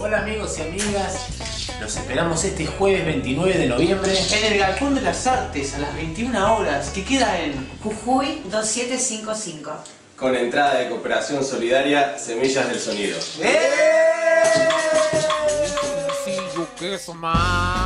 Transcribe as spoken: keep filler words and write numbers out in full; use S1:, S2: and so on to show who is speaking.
S1: Hola amigos y amigas, los esperamos este jueves veintinueve de noviembre
S2: en el Galpón de las Artes a las veintiuna horas, que queda en
S3: Jujuy dos siete cinco cinco.
S4: Con entrada de cooperación solidaria Semillas del Sonido.
S2: ¡Eh!
S5: See you kiss my